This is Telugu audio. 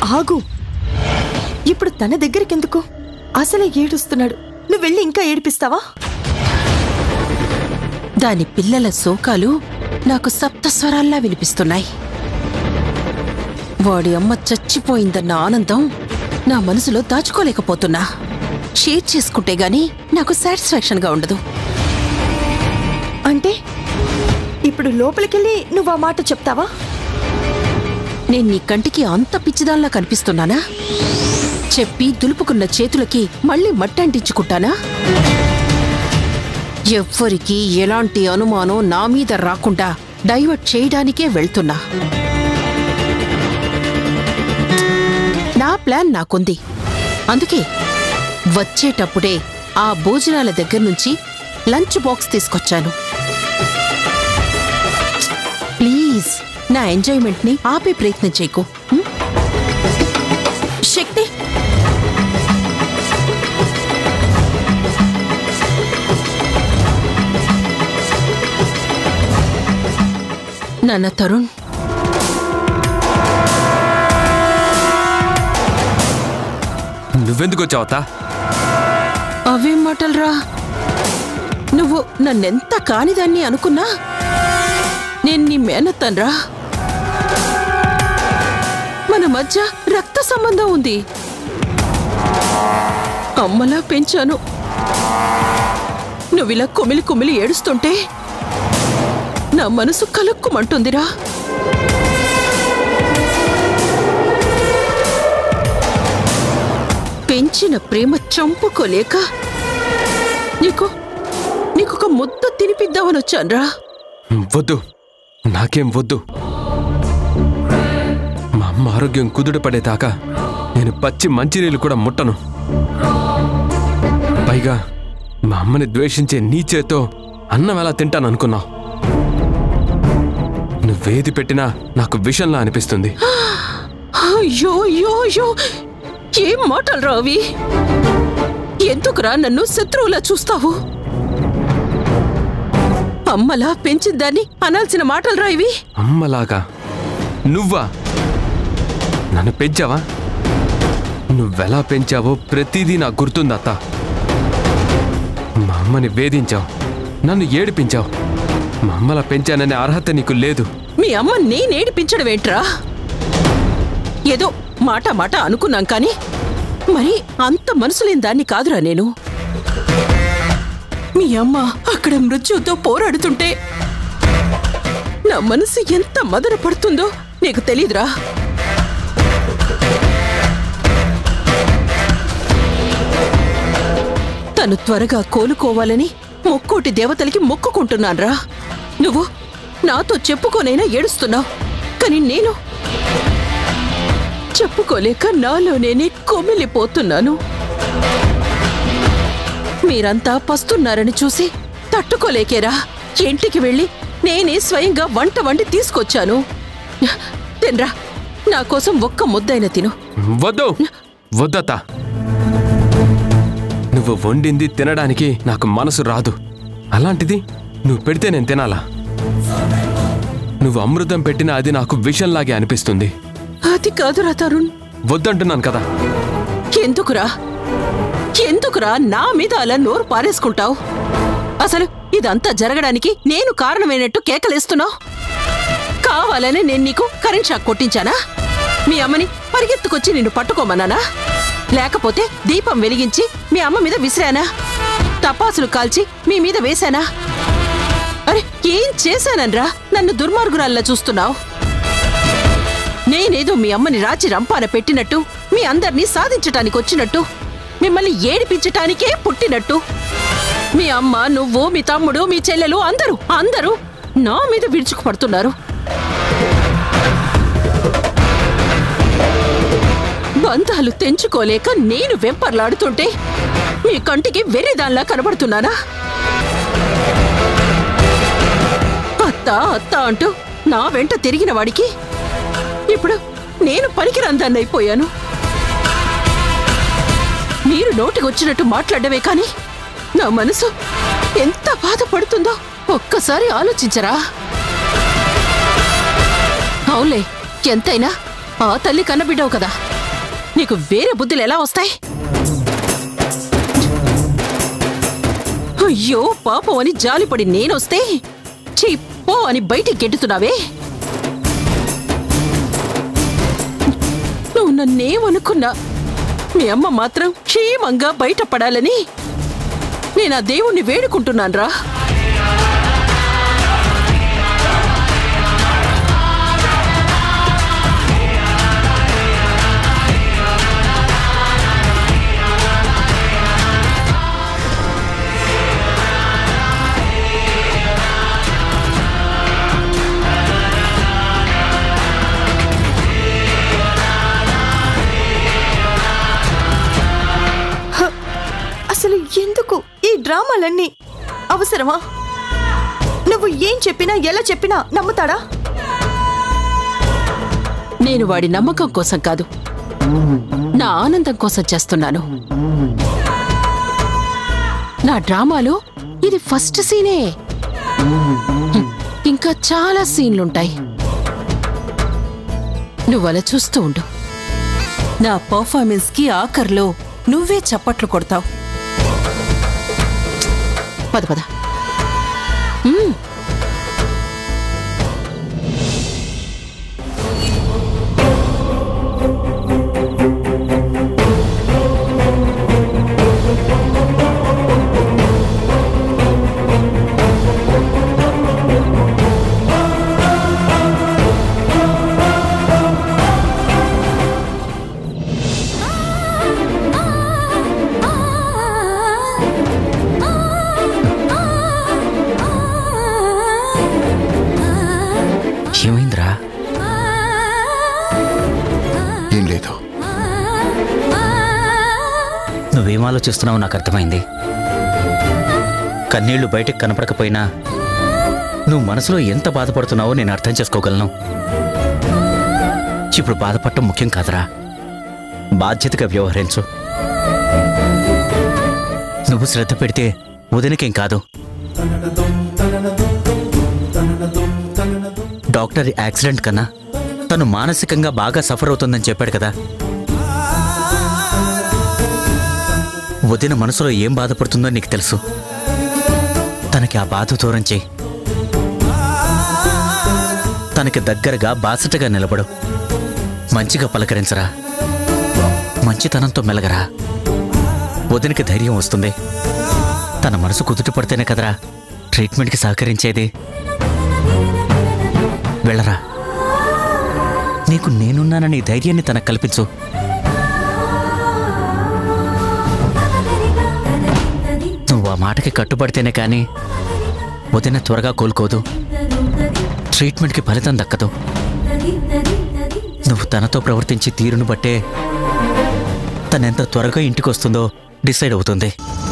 ఆగు. ఇప్పుడు తన దగ్గరికెందుకు? అసలే ఏడుస్తున్నాడు. నువ్వు వెళ్ళి ఇంకా ఏడిపిస్తావా? దాని పిల్లల శోకాలు నాకు సప్తస్వరాల్లా వినిపిస్తున్నాయి. వాడి అమ్మ చచ్చిపోయిందన్న ఆనందం నా మనసులో దాచుకోలేకపోతున్నా. షేర్ చేసుకుంటే గాని నాకు సాటిస్ఫాక్షన్గా ఉండదు. అంటే ఇప్పుడు లోపలికెళ్ళి నువ్వు ఆ మాట చెప్తావా? నేను నీ కంటికి అంత పిచ్చిదాల్లా కనిపిస్తున్నానా? చెప్పి దులుపుకున్న చేతులకి మళ్ళీ మట్టంటించుకుంటానా? ఎవ్వరికి ఎలాంటి అనుమానం నా మీద రాకుండా డైవర్ట్ చేయడానికే వెళ్తున్నా. నా ప్లాన్ నాకుంది. అందుకే వచ్చేటప్పుడే ఆ భోజనాల దగ్గర నుంచి లంచ్ బాక్స్ తీసుకొచ్చాను. ప్లీజ్ నా ఎంజాయ్మెంట్ ని ఆపే ప్రయత్నం చేయకు. శక్తి, నాన్న తరుణ్, నువ్వెందుకు వచ్చావతా? అవేం మాటలరా? నువ్వు నన్నెంత కానిదాన్ని అనుకున్నా నేను నీ మేనత్తన్రా. మన మధ్య రక్త సంబంధం ఉంది. అమ్మలా పెంచాను. నువ్విలా కుమిలి కుమిలి ఏడుస్తుంటే నా మనసు కలుక్కుమంటుందిరా. పెంచిన ప్రేమ చంపుకోలేక నీకొక ముద్ద తినిపిద్దామని వచ్చాన్రా. వద్దు, నాకేం వద్దు. మా అమ్మ ఆరోగ్యం కుదుటపడేదాకా నేను పచ్చి మంచినీళ్ళు కూడా ముట్టను. పైగా మా అమ్మని ద్వేషించే నీ చేతో అన్నం ఎలా తింటాను అనుకున్నావు? నువ్వేది పెట్టినా నాకు విషంలా అనిపిస్తుంది. అయ్యో అయ్యో అయ్యో, ఏం మాటలు రావి? ఎందుకురా నన్ను శత్రువులా చూస్తావు? అమ్మలా పెంచిందాన్ని అనాల్సిన మాటలు రా ఇవి. అమ్మలాగా నువ్వా? నన్ను పెంచావా? నువ్వెలా పెంచావో ప్రతిదీ నాకు గుర్తుందత్త. మా అమ్మని వేధించావు, నన్ను ఏడిపించావు. మా అమ్మలా పెంచాననే అర్హత నీకు లేదు. మీ అమ్మ నేనేడిపించడం ఏంట్రా? ఏదో మాట మాట అనుకున్నాం కానీ మరి అంత మనసులేని దాన్ని కాదురా నేను. మీ అమ్మ అక్కడ మృత్యుతో పోరాడుతుంటే నా మనసు ఎంత మదన పడుతుందో నీకు తెలీదురా. తను త్వరగా కోలుకోవాలని ముక్కోటి దేవతలకి మొక్కుకుంటున్నాన్రా. నువ్వు నాతో చెప్పుకోనైనా ఏడుస్తున్నావు, కానీ నేను చెప్పుకోలేక నాలో నేనే కొమిలిపోతున్నాను. మీరంతా పస్తున్నారని చూసి తట్టుకోలేకేరా ఇంటికి వెళ్ళి నేనే స్వయంగా వంట వండి తీసుకొచ్చాను. తినరా, నా కోసం ఒక్క ముద్దైనా తిను. వద్దు, వద్దత. నువ్వు వండింది తినడానికి నాకు మనసు రాదు. అలాంటిది నువ్వు పెడితే నేను తినాలా? నువ్వు అమృతం పెట్టినా అది నాకు విషంలాగే అనిపిస్తుంది. అది కాదురా తరుణ్. వద్దంటున్నాను కదా. ఎందుకురా నా మీద అలా నోరు పారేసుకుంటావు? అసలు ఇదంతా జరగడానికి నేను కారణమైనట్టు కేకలేస్తున్నావు. కావాలనే నేను నీకు కరెంట్ షాక్ కొట్టించానా? మీ అమ్మని పరిగెత్తుకొచ్చి నిన్ను పట్టుకోమన్నానా? లేకపోతే దీపం వెలిగించి మీ అమ్మ మీద విసిరానా? టపాసులు కాల్చి మీ మీద వేశానా? అరే ఏం చేశానన్రా నన్ను దుర్మార్గురాల్లా చూస్తున్నావు? నేనేదో మీ అమ్మని రాచి రంపాన పెట్టినట్టు, మీ అందర్నీ సాధించటానికి వచ్చినట్టు, మిమ్మల్ని ఏడిపించటానికే పుట్టినట్టు మీ అమ్మ, నువ్వు, మీ తమ్ముడు, మీ చెల్లెలు అందరూ నా మీద విరుచుకుపడుతున్నారు. బంధాలు తెంచుకోలేక నేను వెంపర్లాడుతుంటే మీ కంటికి వెర్రిదాన్లా కనబడుతున్నానా? అత్త అంటూ నా వెంట తిరిగిన వాడికి ఇప్పుడు నేను పనికిరందాన్నైపోయాను. మీరు నోటికొచ్చినట్టు మాట్లాడమే కాని నా మనసు ఎంత బాధపడుతుందో ఒక్కసారి ఆలోచించరా? అవులే, ఎంతైనా ఆ తల్లి కన్నబిడ్డవు కదా. నీకు వేరే బుద్ధులు ఎలా వస్తాయి? అయ్యో పాపం అని జాలిపడి నేనొస్తే పో అని బయటికి గెంటుతున్నావే. నువ్వు నన్నేమనుకున్నా మీ అమ్మ మాత్రం క్షేమంగా బయటపడాలని నేను ఆ దేవుణ్ణి వేడుకుంటున్నాన్రా. అసలు ఎందుకు ఈ డ్రామాలన్నీ అవసరమా? నువ్వు ఏం చెప్పినా ఎలా చెప్పినా నమ్ముతాడా? నేను వాడి నమ్మకం కోసం కాదు, నా ఆనందం కోసం చేస్తున్నాను. నా డ్రామాలో ఇది ఫస్ట్ సీనే. ఇంకా చాలా సీన్లుంటాయి. నువ్వలా చూస్తూ ఉండు. నా పర్ఫార్మెన్స్ కి ఆఖర్లో నువ్వే చప్పట్లు కొడతావు. పద పద. ఏమైందిరా? ఏం లేదు. నువ్వేం ఆలోచిస్తున్నావో నాకు అర్థమైంది. కన్నీళ్లు బయటకు కనపడకపోయినా నువ్వు మనసులో ఎంత బాధపడుతున్నావో నేను అర్థం చేసుకోగలను. ఇప్పుడు బాధపడటం ముఖ్యం కాదురా, బాధ్యతగా వ్యవహరించు. నువ్వు శ్రద్ధ పెడితే వదినకేం కాదు. డాక్టర్ యాక్సిడెంట్ కన్నా తను మానసికంగా బాగా సఫర్ అవుతుందని చెప్పాడు కదా. వదిన మనసులో ఏం బాధపడుతుందో నీకు తెలుసు. తనకి ఆ బాధ దూరం చేయి. తనకి దగ్గరగా బాసటగా నిలబడు. మంచిగా పలకరించరా, మంచితనంతో మెలగరా. వదినకి ధైర్యం వస్తుంది. తన మనసు కుదుట పడితేనే కదరా ట్రీట్మెంట్కి సహకరించేది. వెళ్ళరా, నీకు నేనున్నానని ధైర్యాన్ని తనకు కల్పించు. నువ్వు ఆ మాటకి కట్టుబడితేనే కానీ వదిన త్వరగా కోలుకోదు, ట్రీట్మెంట్కి ఫలితం దక్కదు. నువ్వు తనతో ప్రవర్తించి తీరును బట్టే తనెంత త్వరగా ఇంటికి వస్తుందో డిసైడ్ అవుతుంది.